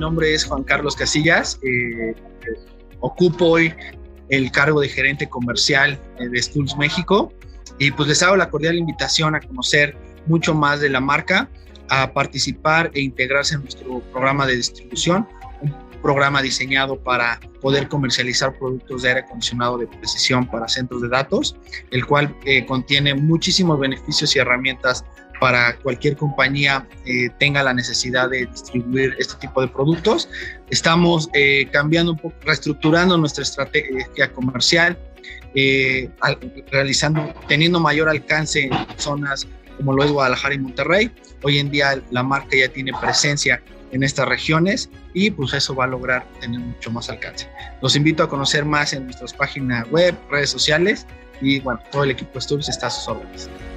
nombre es Juan Carlos Casillas. Ocupo hoy el cargo de gerente comercial de Stulz México, y pues les hago la cordial invitación a conocer mucho más de la marca, a participar e integrarse en nuestro programa de distribución, un programa diseñado para poder comercializar productos de aire acondicionado de precisión para centros de datos, el cual contiene muchísimos beneficios y herramientas para cualquier compañía tenga la necesidad de distribuir este tipo de productos. Estamos cambiando un poco, reestructurando nuestra estrategia comercial, teniendo mayor alcance en zonas como lo es Guadalajara y Monterrey. Hoy en día la marca ya tiene presencia en estas regiones y pues eso va a lograr tener mucho más alcance. Los invito a conocer más en nuestras páginas web, redes sociales, y bueno, todo el equipo de Stulz está a sus órdenes.